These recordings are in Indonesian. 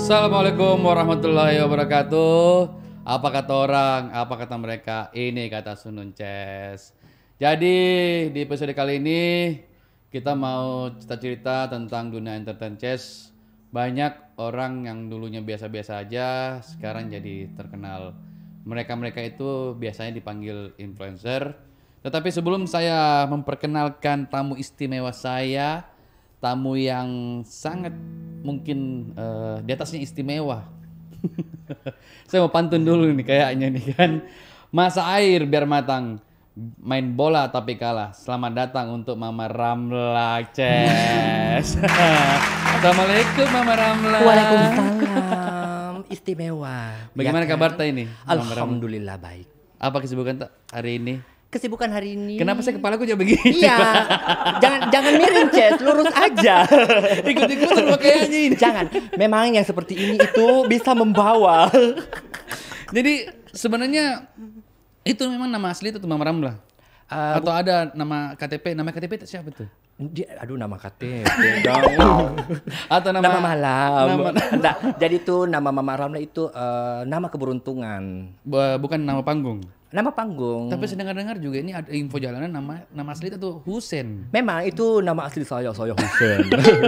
Assalamualaikum warahmatullahi wabarakatuh. Apa kata orang, apa kata mereka, ini kata Sunun Ces. Jadi di episode kali ini kita mau cerita-cerita tentang dunia entertain Ces. Banyak orang yang dulunya biasa-biasa aja sekarang jadi terkenal. Mereka-mereka itu biasanya dipanggil influencer. Tetapi sebelum saya memperkenalkan tamu istimewa saya, tamu yang sangat mungkin di atasnya istimewa. Saya mau pantun dulu nih kayaknya nih kan. Masa air biar matang, main bola tapi kalah. Selamat datang untuk Mama Ramla Ces. Assalamualaikum Mama Ramla. Waalaikumsalam. Istimewa. Bagaimana Ya kan? kabar tak ini? Mama Ramla? Alhamdulillah baik. Apa kesibukan tak hari ini? Kesibukan hari ini. Kenapa saya kepalaku jadi begini? Iya. jangan miring, Ces, lurus aja. Ikut-ikutan kayaknya ini. Jangan. Memang yang seperti ini itu bisa membawa. Jadi sebenarnya itu memang nama asli itu tuh Mama Ramla. Atau ada nama KTP? Nama KTP itu siapa tuh? Aduh, nama KTP. Atau Nama malam. Nama, Enggak, jadi tuh nama Mama Ramla itu nama keberuntungan. bukan nama panggung. Nama panggung. Tapi saya dengar-dengar juga ini ada info jalanan nama asli itu tuh Husen. Memang itu nama asli saya Husen.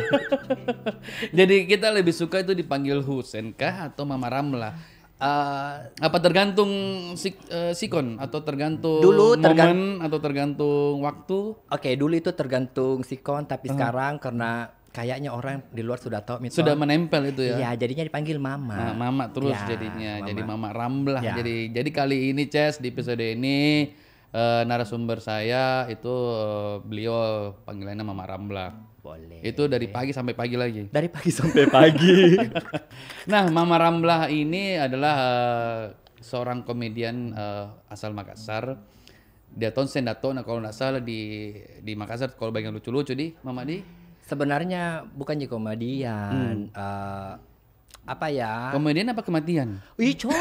Jadi kita lebih suka itu dipanggil Husen kah atau Mama Ramla? Apa tergantung sikon atau tergantung momen atau tergantung waktu? Oke, dulu itu tergantung sikon, tapi sekarang karena kayaknya orang di luar sudah tahu sudah menempel itu ya. Iya, jadinya dipanggil Mama. Nah, Mama terus Ya, jadinya. Mama. Jadi Mama Ramla. Ya. Jadi kali ini Ces di episode ini narasumber saya itu beliau panggilannya Mama Ramla. Boleh. Itu dari pagi sampai pagi lagi. Dari pagi sampai pagi. Nah, Mama Ramla ini adalah seorang komedian asal Makassar. Dia tahun sendatona kalau nggak salah di Makassar kalau bagian lucu-lucu di Mama di. Sebenarnya bukannya komedian. Apa ya? Komedian apa kematian? Ih, coy.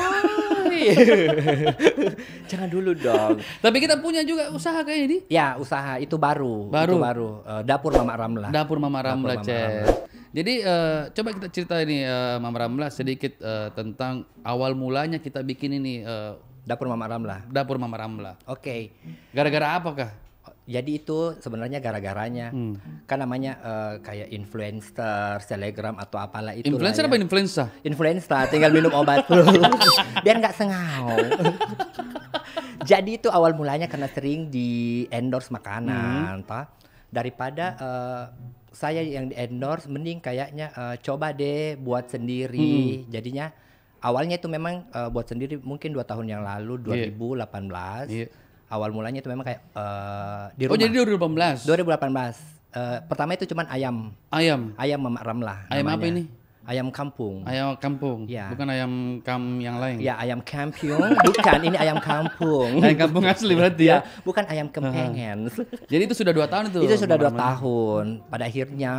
Jangan dulu dong. Tapi kita punya juga usaha kayaknya di. Ya, usaha itu baru. Baru. Itu baru. Dapur Mama Ramla. Dapur Mama Ramla, Dapur Mama Ces. Jadi coba kita cerita ini Mama Ramla sedikit tentang awal mulanya kita bikin ini Dapur Mama Ramla. Dapur Mama Ramla. Oke. Gara-gara apakah? Jadi itu sebenarnya gara-garanya kan namanya kayak influencer, selebgram atau apalah itu. Influencer apa influenza? Influencer, tinggal minum obat biar nggak sengau. Jadi itu awal mulanya karena sering di endorse makanan, toh. Daripada saya yang di endorse, mending kayaknya coba deh buat sendiri. Jadinya awalnya itu memang buat sendiri mungkin 2 tahun yang lalu 2018. Iya. Awal mulanya itu memang kayak di rumah. Oh jadi 2018? 2018. Pertama itu cuman ayam. Ayam Mama Ramla. Ayam namanya. apa ini? Ayam kampung. Ayam kampung? Ya. Bukan ayam yang lain? Ya, ayam kampung. Bukan, ini ayam kampung. Ayam kampung asli berarti ya? Bukan ayam kempengen. Jadi itu sudah 2 tahun itu? Itu sudah 2 Mama Ramla? tahun. Pada akhirnya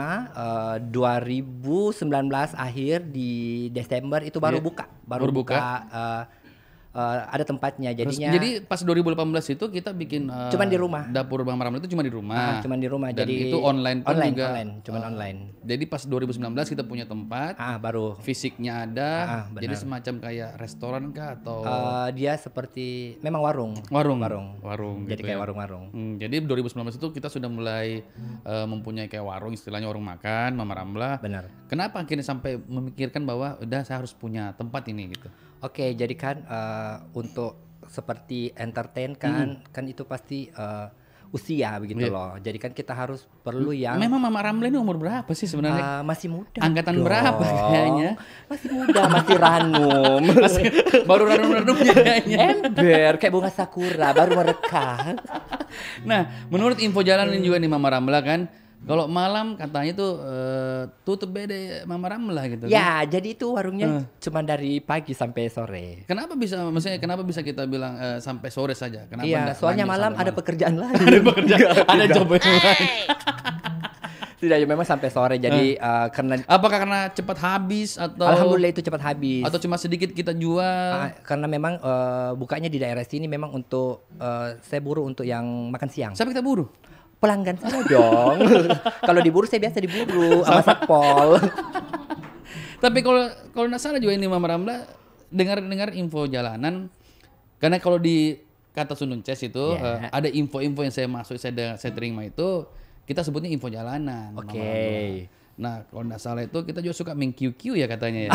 2019 akhir di Desember itu baru Iya. buka. Baru buka. Ada tempatnya jadinya. Jadi pas 2018 itu kita bikin Cuman di rumah. Dapur Mama Ramla itu cuma di rumah. Cuman di rumah. Dan Jadi itu online pun juga. cuman online. Jadi pas 2019 kita punya tempat, Baru. fisiknya ada, benar. jadi semacam kayak restoran kah atau Dia seperti memang warung. warung Jadi gitu kayak ya. warung-warung. Jadi 2019 itu kita sudah mulai mempunyai kayak warung, istilahnya warung makan Mama Ramla. Benar. Kenapa akhirnya sampai memikirkan bahwa udah saya harus punya tempat ini gitu? Oke, jadi kan untuk seperti entertain kan itu pasti usia begitu loh. Jadi kan kita harus perlu yang Memang Mama Ramla ini umur berapa sih sebenarnya? masih muda. Angkatan dong. berapa kayaknya? Masih muda, masih ranum. Baru ranum-ranumnya kayaknya. Ember kayak bunga sakura baru merekah. Nah, menurut info jalanan juga nih Mama Ramla kan, kalau malam katanya tuh tutup beda Mama Ramla gitu. Kan? Ya, jadi itu warungnya cuma dari pagi sampai sore. Kenapa bisa kita bilang sampai sore saja? Kenapa Iya, nggak soalnya lanjut malam sampai ada pekerjaan lain. ada job yang lain. Tidak, ya memang sampai sore. Jadi karena Apakah karena cepat habis atau alhamdulillah itu cepat habis. atau cuma sedikit kita jual? Karena memang bukanya di daerah sini memang untuk saya buru untuk yang makan siang. Siapa kita buru? Pelanggan saya dong. Kalau diburu saya biasa diburu sama satpol. Tapi kalau nggak salah juga ini Mama Ramla dengar info jalanan, karena kalau di kata Sunun Ces itu Ya. ada info-info yang saya terima itu kita sebutnya info jalanan. Mama Oke. Ramla. Nah kalau nggak salah itu kita juga suka main QQ ya katanya ya.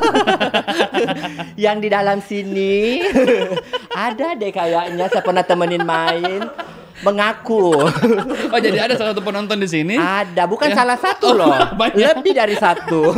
Yang di dalam sini ada deh kayaknya saya pernah temenin main mengaku. Oh jadi ada salah satu penonton di sini. Ada, bukan Ya. salah satu Oh, loh. banyak. Lebih dari satu.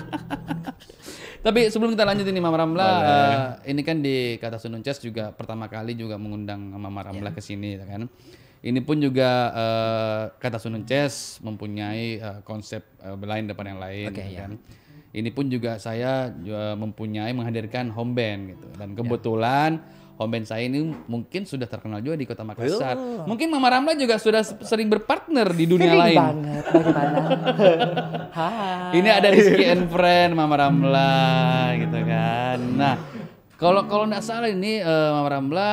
Tapi sebelum kita lanjut ini Mama Ramla, ini kan di kata Sunun Ces juga pertama kali juga mengundang Mama Ramla ke sini kan. Ini pun juga kata Sunun Ces mempunyai konsep lain daripada yang lain Oke, gitu ya. kan. Ini pun juga saya menghadirkan home band gitu. Dan kebetulan home band saya ini mungkin sudah terkenal juga di Kota Makassar. Mungkin Mama Ramla juga sudah sering berpartner di dunia Sering lain. banget, bagaimana? Hai. Ini ada Rizky and Friend Mama Ramla gitu kan. Nah, kalau nggak salah ini Mama Ramla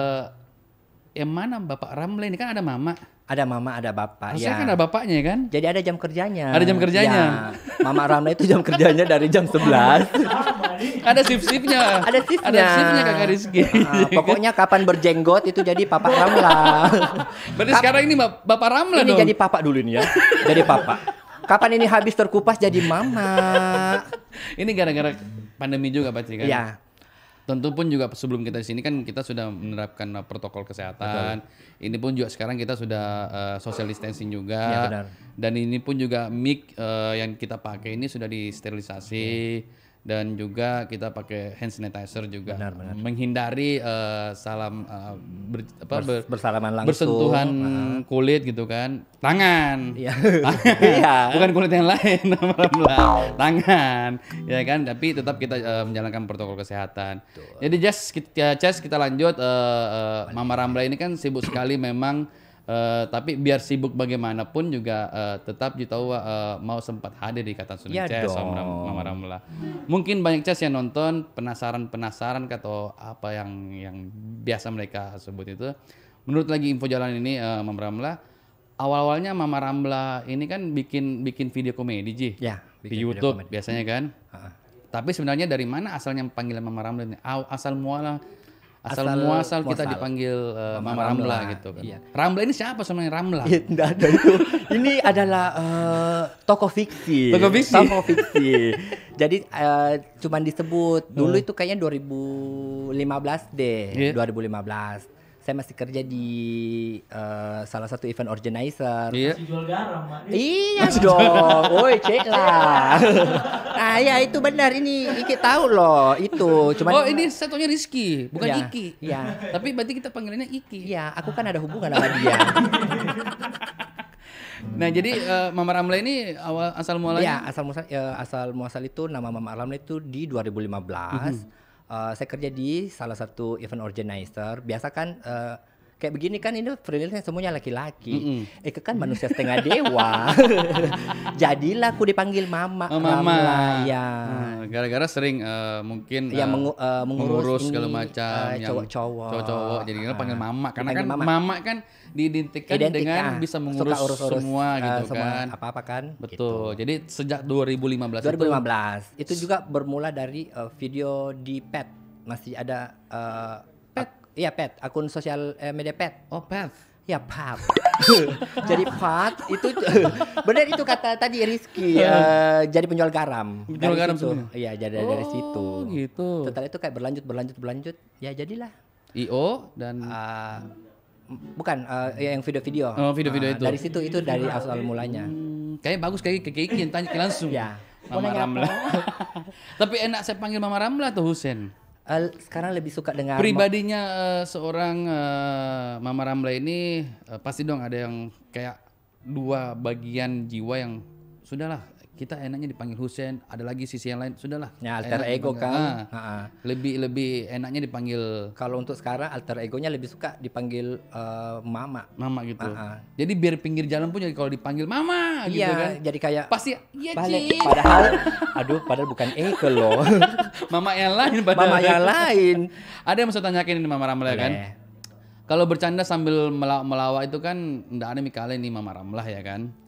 yang mana Bapak Ramla ini kan ada Mama. Ada mama, ada bapak. Harusnya kan ada bapaknya kan? Jadi ada jam kerjanya. Ada jam kerjanya. Ya. Mama Ramla itu jam kerjanya dari jam 11. Ada shift-shiftnya. Ada shiftnya. Ada shiftnya Kakak Rizky. Pokoknya kapan berjenggot itu jadi Papa Ramla. Berarti sekarang ini Bapak Ramla Ini dong. jadi papa dulu nih ya. Jadi papa. Kapan ini habis terkupas jadi mama. Ini gara-gara pandemi juga pasti kan? Ya. Tentu pun juga sebelum kita di sini kan kita sudah menerapkan protokol kesehatan. Ini pun juga sekarang kita sudah social distancing juga. Ya, benar. Dan ini pun juga mic yang kita pakai ini sudah disterilisasi. Dan juga kita pakai hand sanitizer juga. Benar, benar. Menghindari salam Bersalaman langsung. bersentuhan kulit gitu kan. Tangan. Iya. Tangan. Iya. Bukan kulit yang lain, tangan, ya kan. Tapi tetap kita menjalankan protokol kesehatan. Jadi Ces kita lanjut. Mama Ramla ini kan sibuk sekali memang. Tapi biar sibuk bagaimanapun juga tetap tahu mau sempat hadir di kata Sunun Ya Ces dong. sama Mama Ramla. Mungkin banyak Ces yang nonton penasaran atau apa yang biasa mereka sebut itu. Menurut lagi info jalan ini Mama Ramla, awal-awalnya Mama Ramla ini kan bikin video komedi Ji. Ya, Di bikin video YouTube komedi. biasanya kan. Tapi sebenarnya dari mana asalnya panggilan Mama Ramla ini? Asal muasal kita muasal. dipanggil Mama Ramla gitu kan. Iya. Ramla ini siapa sebenarnya Ramla? Tidak ada itu. Ini adalah tokoh fiksi. Tokoh fiksi. Tokoh fiksi. Jadi cuman disebut dulu itu kayaknya 2015 deh. Iya. 2015. Saya masih kerja di salah satu event organizer. Iya. Jual garam, Mak. Iya dong, woi cek lah. Nah ya itu benar ini Iki tahu loh itu. Cuman Oh ini satunya Rizky, bukan Iya, Iki. iya. Tapi berarti kita panggilannya Iki. Iya, aku kan ada hubungan sama dia. Nah jadi Mama Ramla ini asal mualanya? Iya, asal muasal itu nama Mama Ramla itu di 2015. Saya kerja di salah satu event organizer. Biasa kan kayak begini kan ini freelance semuanya laki-laki. Kan manusia setengah dewa. Jadilah aku dipanggil Mama Ramla. Ya. Gara-gara sering mungkin Ya, mengurus ini, segala macam yang cowok-cowok. jadi kita panggil Mama karena Dipanggil kan Mama kan diidentikan dengan bisa mengurus suka urus-urus, semua gitu semua kan. apa-apa kan. Betul. Jadi sejak 2015 itu 2015 itu juga bermula dari video di Pet, masih ada iya Pet, akun sosial media Pet. Oh, Path. Ya Pat. Jadi Pat itu benar itu kata tadi Rizky jadi penjual garam. Penjual Dari garam situ. sebenarnya? Iya, jadi dari situ. Oh, gitu. Setelah itu kayak berlanjut ya jadilah. IO dan Bukan yang video-video. Oh, video-video itu. Dari situ itu dari asal mulanya. Kayaknya bagus kayak Iki yang tanya langsung. Ya. Mama Mau nanya Ramla. Tapi enak saya panggil Mama Ramla atau Husen? Sekarang lebih suka dengan Pribadinya seorang Mama Ramla ini pasti dong ada yang kayak dua bagian jiwa yang sudahlah kita enaknya dipanggil Husen, ada lagi sisi yang lain sudahlah. ya, alter enak ego dipanggil. kan. Lebih enaknya dipanggil Kalau untuk sekarang alter egonya lebih suka dipanggil Mama. Mama gitu. Ah. Jadi biar pinggir jalan pun jadi kalau dipanggil Mama gitu Iya, kan. jadi kayak Pasti iya balik. Ci. Padahal bukan ego loh. Mama yang lain padahal. Mama yang lain. Ada yang mau saya tanyakin ini Mama Ramla kan. Boleh. Kalau bercanda sambil melawak itu kan ndak ada mikale nih Mama Ramlah ya kan.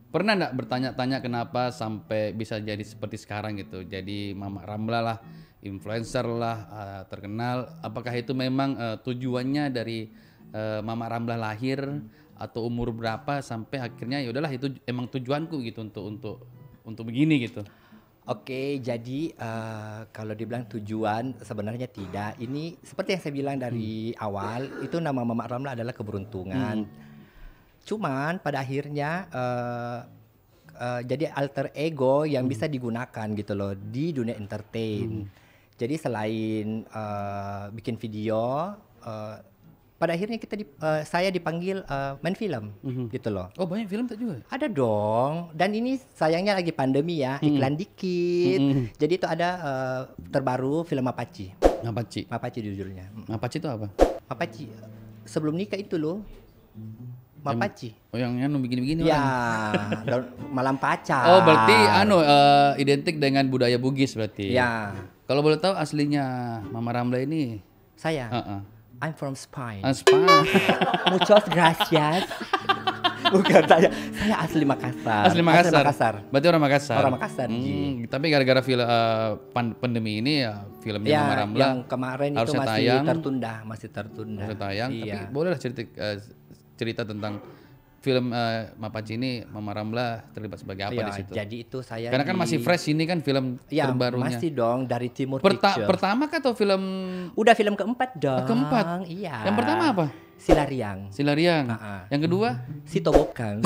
pernah nggak bertanya-tanya kenapa sampai bisa jadi seperti sekarang gitu? Jadi Mama Ramla lah, influencer lah, terkenal. Apakah itu memang tujuannya dari Mama Ramla lahir atau umur berapa sampai akhirnya ya udahlah itu emang tujuanku gitu untuk begini gitu. Oke, jadi kalau dibilang tujuan sebenarnya tidak. Ini seperti yang saya bilang dari awal, itu nama Mama Ramla adalah keberuntungan. Cuman pada akhirnya jadi alter ego yang bisa digunakan gitu loh di dunia entertain. Jadi selain bikin video, pada akhirnya saya dipanggil main film gitu loh. Oh banyak film tak juga? Ada dong, dan ini sayangnya lagi pandemi ya, iklan dikit. Jadi itu ada terbaru film Mapaci. Mapaci judulnya. Mapaci itu apa? Mapaci sebelum nikah itu loh. Mapaci. Yang begini-begini ya, orang. malam pacar. Oh berarti identik dengan budaya Bugis berarti. Ya. Kalau boleh tahu aslinya Mama Ramla ini? Saya. I'm from Spain. Spain. Muchas gracias. Bukan saya asli Makassar. Asli Makassar. Berarti orang Makassar. Orang Makassar. Tapi gara-gara pandemi ini ya filmnya Mama Ramla yang kemarin itu masih tertunda. Masih tayang. Iya. Tapi bolehlah cerita tentang film Mapaci ini Mama Ramla terlibat sebagai apa di situ? Jadi itu saya karena kan masih fresh ini kan film terbarunya. Masih dong dari Timur Pictures. Pertama kah atau film? Udah film keempat dong. Keempat. Iya. Yang pertama apa? Silariang. Yang kedua? Sitobokang.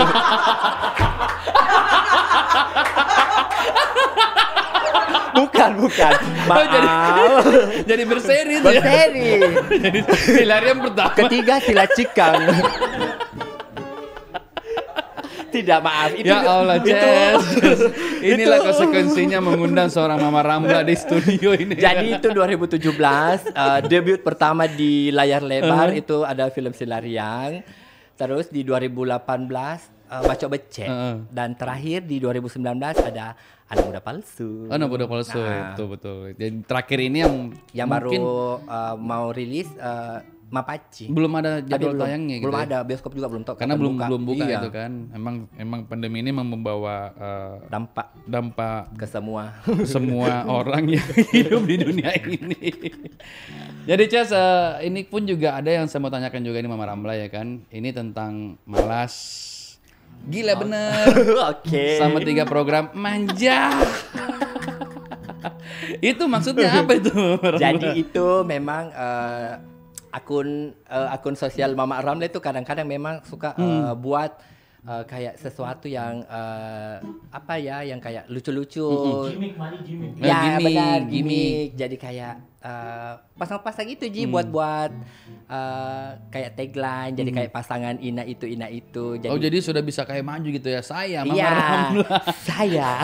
Bukan. Maaf. Jadi berseri. Jadi Silariang pertama. Ketiga Silacikang. Tidak, maaf. Ya Allah, Ces. Inilah konsekuensinya mengundang seorang Mama Ramla di studio ini. Jadi itu 2017 debut pertama di layar lebar itu ada film Silariang. Terus di 2018 Bacok Becek. Dan terakhir di 2019 ada Anak Muda Palsu. Anak Muda Palsu, betul. Jadi terakhir ini yang baru mau rilis Mapaci. Belum ada jadwal tayangnya gitu. Belum ada, bioskop juga belum tahu. Karena belum buka itu kan. Emang pandemi ini membawa dampak ke semua orang yang hidup di dunia ini. Jadi Ces, ini pun juga ada yang saya mau tanyakan juga ini Mama Ramla ya kan. Ini tentang malas. Gila bener. Oke. Sama 3 program manja. Itu maksudnya apa itu? Jadi itu memang akun sosial Mama Ramla itu kadang-kadang memang suka buat kayak sesuatu yang yang kayak lucu-lucu. Gimik. Ya benar, gimik. Jadi kayak pasang-pasang itu buat kayak tagline. Jadi kayak pasangan ina itu. Jadi, jadi sudah bisa kayak maju gitu ya. Saya Mama Ramla. Saya.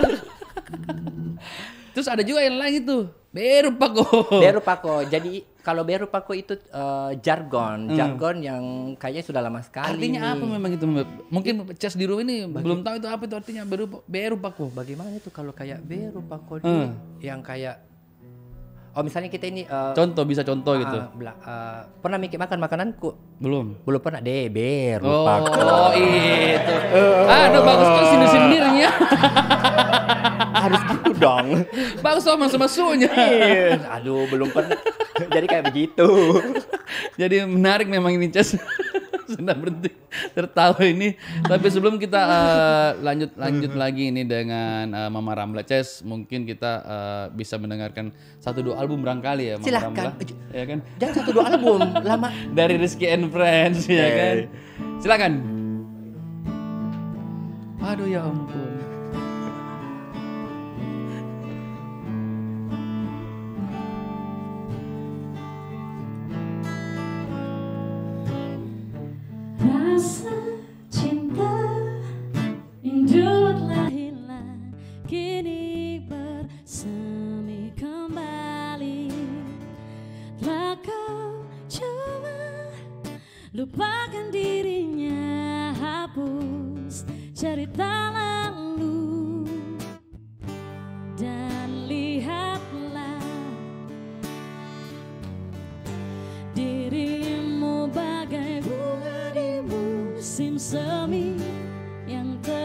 Terus ada juga yang lain itu Beru Pako. Jadi kalau Beru Pako itu jargon yang kayaknya sudah lama sekali. Artinya apa memang itu? Mungkin Ces di rumah ini belum tahu itu apa itu artinya Beru Pako. Bagaimana itu kalau kayak Beru Pako yang kayak misalnya kita ini bisa contoh gitu. Pernah makan makananku? Belum pernah deh Beru Pako. Oh itu. Bagus kok sindir-sindirnya. Harus gitu dong. Bagus masuk-masuknya. Aduh, belum pernah. Jadi kayak begitu. Jadi menarik memang ini Ces. Sudah berhenti tertawa ini. Tapi sebelum kita lanjut lagi ini dengan Mama Ramla Ces, mungkin kita bisa mendengarkan 1-2 album barangkali ya Mama Ramla. Ya kan? Jangan 1-2 album, lama. Dari Rizky and Friends ya kan. Silakan. Aduh ya ampun. Rasa cinta yang dulu telah hilang kini bersemi kembali. Telah kau coba lupakan dirinya, hapus cerita lalu dan lihatlah dirimu bagai bunga di musim semi yang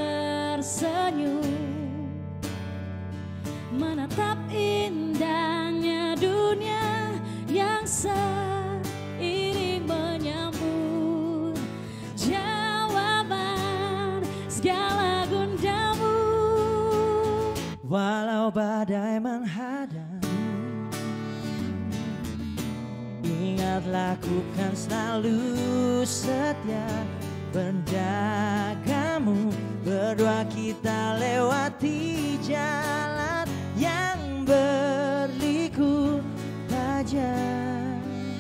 menatap indahnya dunia yang seiring menyambut jawaban segala gundamu. Walau badai menghadang, ingatlah ku kan selalu setia menjagamu. Berdua kita lewati jalan yang berliku tajam.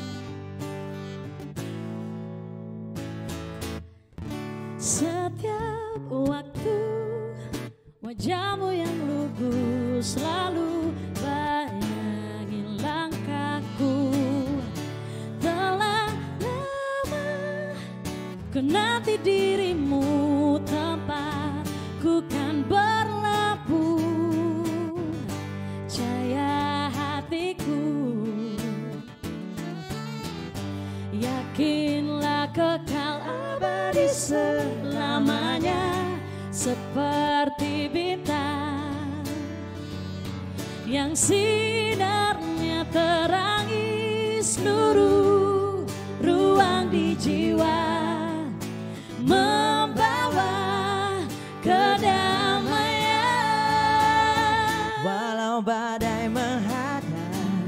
Setiap waktu wajahmu yang lugu selalu bayangi langkahku. Telah lama ku nanti dirimu, tempat ku kan berlabuh. Cahaya hatiku, yakinlah kekal abadi selamanya, seperti bintang yang sinarnya terangi seluruh ruang di jiwa, membawa kedamaian. Walau badai menghadang,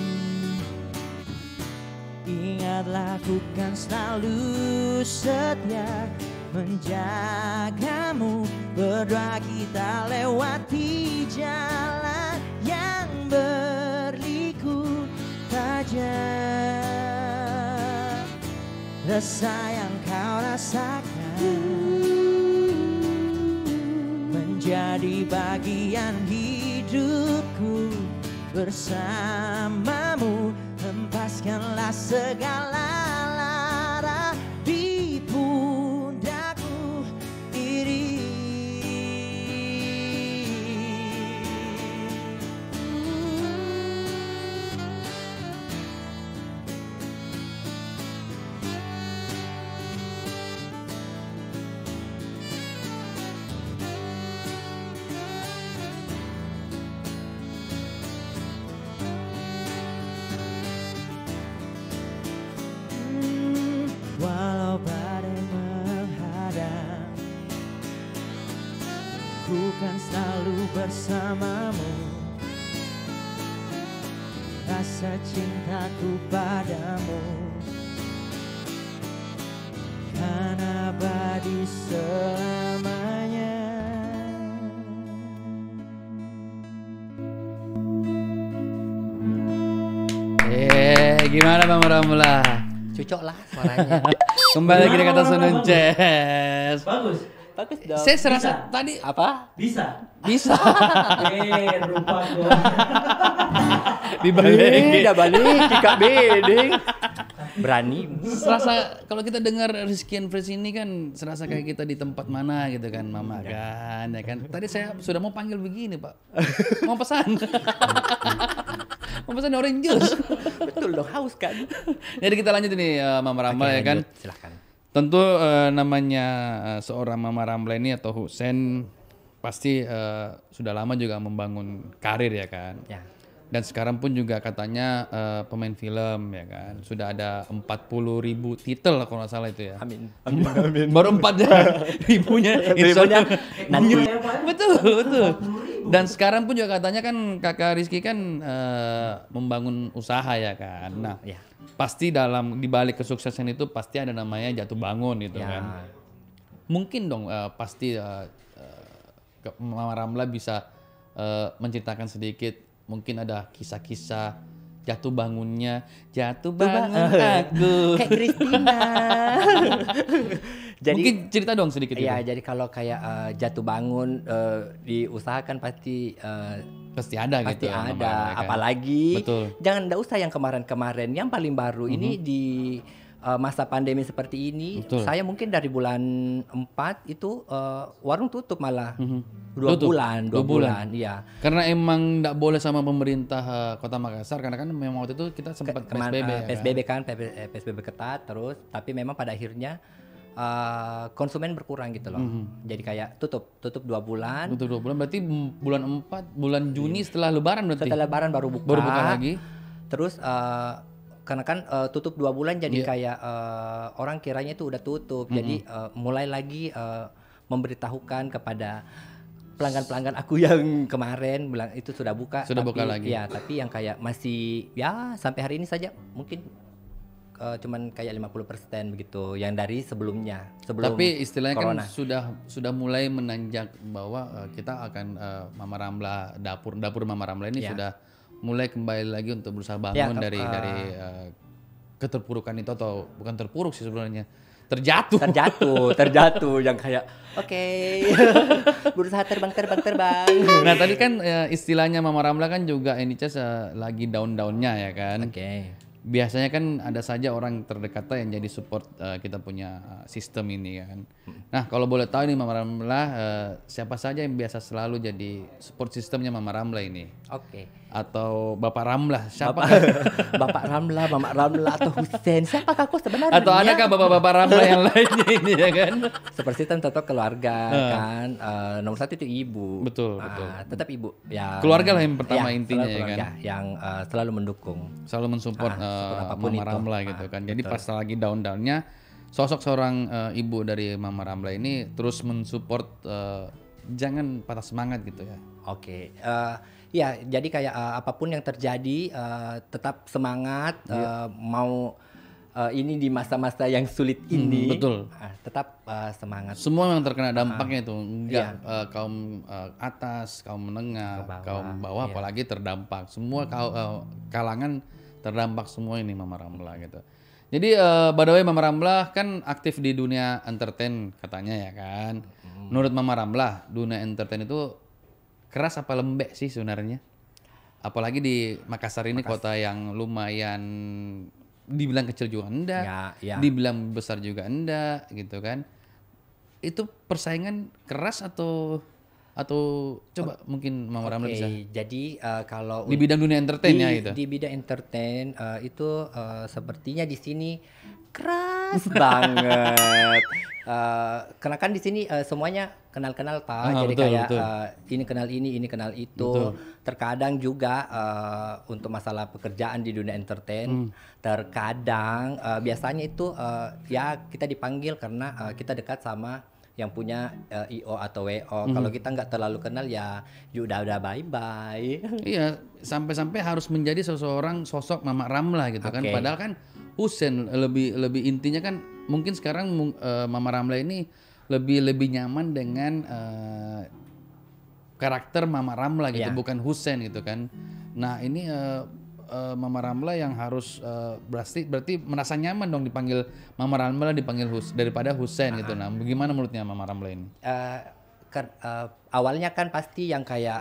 ingatlah ku kan selalu setia menjagamu. Berdua kita lewati jalan yang berliku tajam. Rasa yang kau rasakan menjadi bagian hidupku. Bersamamu hempaskanlah segala lara di pundakku iri. Walau badai menghadang, ku kan selalu bersamamu. Rasa cintaku padamu kan abadi selamanya. Gimana Bang Ramla? Cocok lah suaranya. Kembali lagi di Kata Sunun Ces. Bagus. Bagus dong. Saya serasa tadi Apa? Bisa. bisa Rupa gua. dibalik. Udah balik, Kak Beding. Berani. Serasa kalau kita dengar Rizky and Friends ini kan serasa kayak kita di tempat mana gitu kan, Mama kan, ya kan. Tadi saya sudah mau panggil begini Pak, mau pesan, mau pesan orange juice. Betul dong, haus kan? Jadi kita lanjut nih Mama Ramla ya kan. Silahkan. Tentu namanya seorang Mama Ramla ini atau Husen pasti sudah lama juga membangun karir ya kan. Ya. Dan sekarang pun juga katanya pemain film ya kan. Sudah ada 40.000 titel kalau nggak salah itu ya. Amin. Baru 4 ya. Ribunya. Ribunya nanti. Betul, betul. Dan sekarang pun juga katanya kan kakak Rizky kan membangun usaha ya kan. Nah, Ya. pasti di balik kesuksesan itu pasti ada namanya jatuh bangun gitu Ya. kan. Mungkin dong pasti Mama Ramla bisa menceritakan sedikit. Mungkin ada kisah-kisah jatuh bangunnya, jatuh bangun aku. Kayak Christina. Jadi Mungkin cerita dong sedikit ya, itu. jadi kalau kayak jatuh bangun diusahakan pasti Pasti ada pasti gitu. Mama ada. Ramla, kan? Apalagi Betul. jangan enggak usah yang kemarin-kemarin, yang paling baru ini di masa pandemi seperti ini. Betul. Saya mungkin dari bulan 4 itu warung tutup malah. Dua Tutup. bulan, Dua 2 bulan. bulan, iya. Karena emang nggak boleh sama pemerintah Kota Makassar karena kan memang waktu itu kita sempat PSBB ya kan? PSBB kan, PSBB ketat terus, tapi memang pada akhirnya konsumen berkurang gitu loh. Jadi kayak tutup 2 bulan. Tutup 2 bulan berarti bulan 4, bulan Juni setelah Lebaran berarti. Setelah Lebaran baru buka. Baru buka lagi. Terus karena kan tutup 2 bulan jadi kayak orang kiranya itu udah tutup. Jadi mulai lagi memberitahukan kepada pelanggan-pelanggan aku yang kemarin bilang itu sudah buka. Sudah buka lagi. Ya, tapi yang kayak masih ya sampai hari ini saja mungkin cuman kayak 50% begitu yang dari sebelum Tapi istilahnya corona. kan sudah mulai menanjak bahwa kita akan Mama Ramla dapur Mama Ramla ini sudah mulai kembali lagi untuk berusaha bangun dari keterpurukan itu, atau bukan terpuruk sih sebenarnya, terjatuh yang kayak oke. Berusaha terbang. Nah tadi kan istilahnya Mama Ramla kan juga ini Ces lagi daun-daunnya ya kan. Oke. Biasanya kan ada saja orang terdekat yang jadi support kita punya sistem ini kan. Nah kalau boleh tahu nih Mama Ramla, siapa saja yang biasa selalu jadi support sistemnya Mama Ramla ini? Oke. Atau Bapak Ramla, siapa? Bapak Ramla, Mama Ramla atau Husen, siapakah aku sebenarnya? Atau adakah Bapak-Bapak Ramla yang lainnya ini ya kan? Seperti tentu keluarga kan, nomor 1 itu ibu. Betul. Tetap ibu. Ya. Keluarga lah yang pertama intinya ya kan. Yang selalu mendukung. Selalu mensupport apapun Mama itu. Ramla gitu kan. Jadi pas lagi daun-daunnya, sosok seorang ibu dari Mama Ramla ini terus mensupport, jangan patah semangat gitu ya. Oke. Ya, jadi kayak apapun yang terjadi tetap semangat, mau ini di masa-masa yang sulit ini. Betul. Tetap semangat. Semua yang terkena dampaknya itu, enggak kaum atas, kaum menengah, kaum bawah apalagi terdampak. Semua kalangan terdampak semua ini Mama Ramla gitu. Jadi by the way Mama Ramla kan aktif di dunia entertain katanya ya kan. Menurut Mama Ramla, dunia entertain itu keras apa lembek sih sebenarnya? Apalagi di Makassar ini kota yang lumayan dibilang kecil juga enggak, dibilang besar juga enggak gitu kan. Itu persaingan keras atau coba mungkin Mama Ramla bisa. Jadi kalau di bidang dunia entertain ya itu. Di bidang entertain itu sepertinya di sini keras banget. Karena kan di sini semuanya kenal-kenal jadi betul, kayak betul. ini kenal itu. Betul. Terkadang juga untuk masalah pekerjaan di dunia entertain, terkadang biasanya itu ya kita dipanggil karena kita dekat sama yang punya IO atau WO. Kalau kita nggak terlalu kenal ya udah bye bye. Iya, sampai-sampai harus menjadi seseorang sosok Mama Ramla gitu kan. Padahal kan Husen lebih intinya kan mungkin sekarang Mama Ramla ini lebih nyaman dengan karakter Mama Ramla gitu, bukan Husen gitu kan. Nah ini Mama Ramla yang harus berarti merasa nyaman dong dipanggil Mama Ramla daripada Husen gitu. Nah bagaimana menurutnya Mama Ramla ini? Awalnya kan pasti yang kayak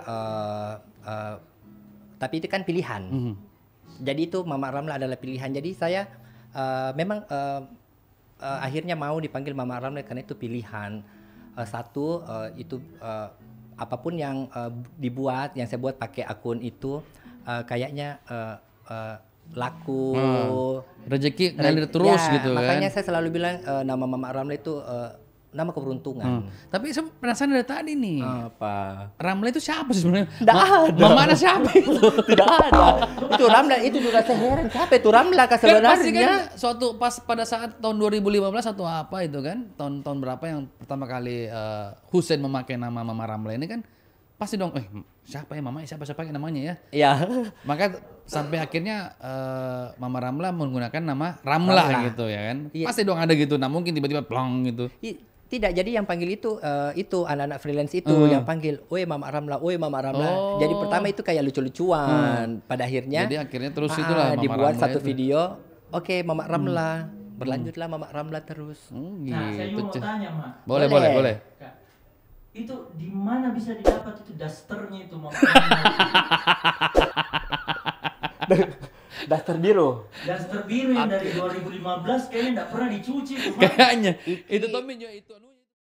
tapi itu kan pilihan. Jadi itu Mama Ramla adalah pilihan. Jadi saya memang akhirnya mau dipanggil Mama Ramla karena itu pilihan. Satu itu apapun yang dibuat, yang saya buat pakai akun itu kayaknya laku. Rezeki ngalir terus gitu kan. Makanya saya selalu bilang nama Mama Ramla itu nama keberuntungan. Tapi saya penasaran dari tadi nih. Apa? Ramla itu siapa sih sebenarnya? Nggak ada. Mama ada siapa itu? Tidak ada. Itu Ramla itu juga saya heran. Siapa itu Ramla Kan sebenarnya? pasti kan suatu pas pada saat tahun 2015 atau apa itu kan, tahun berapa yang pertama kali Husen memakai nama Mama Ramla ini kan pasti dong, siapa ya Mama, siapa namanya ya? Iya. Maka sampai akhirnya Mama Ramla menggunakan nama Ramla gitu ya kan. Iya. Pasti dong ada gitu. Nah mungkin tiba-tiba plong gitu. Tidak, jadi yang panggil itu anak-anak freelance itu yang panggil, "Oi Mama Ramla, oi Mama Ramla." Jadi pertama itu kayak lucu-lucuan. Pada akhirnya Jadi akhirnya terus itulah Mama dibuat Ramla satu itu. video. Oke, Mama Ramla. Berlanjutlah Mama Ramla terus. Gitu. Nah, saya mau tanya, Mak. Boleh. Kak, itu di mana bisa didapat itu dasternya itu, Mak? Daster biru. Daster biru yang dari 2015 kayaknya enggak pernah dicuci tuh, Mak. Kayaknya itu Tommy juga itu